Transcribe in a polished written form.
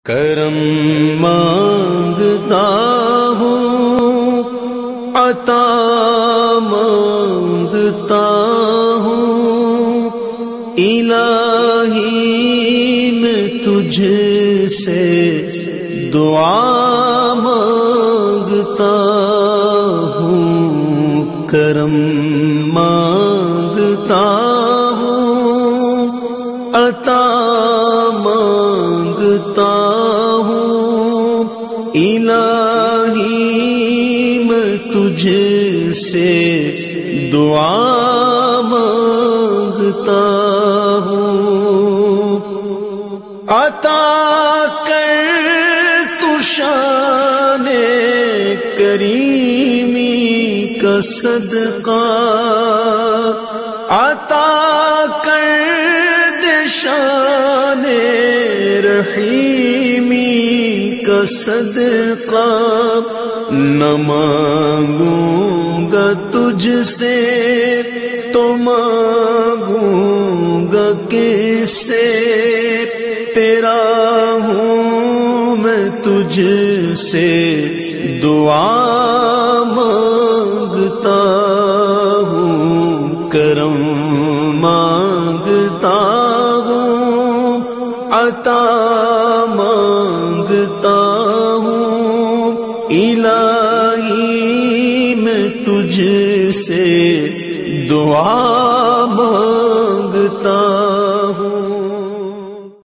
کرم مانگتا ہوں، عطا مانگتا ہوں، الہی میں تجھ سے دعا مانگتا ہوں، کرم مانگتا ہوں، عطا مانگتا ہوں، الہی میں تجھ سے دعا مانگتا ہوں، عطا کر تو شان کریمی کا صدقہ، عطا کر دے شان رحیمی کا صدقہ، نہ مانگوں گا تجھ سے تو مانگوں گا کس سے، تیرا ہوں میں تجھ سے دعا مانگتا ہوں، کرم مانگتا ہوں، عطا مانگتا ہوں، الہی میں تجھ سے دعا مانگتا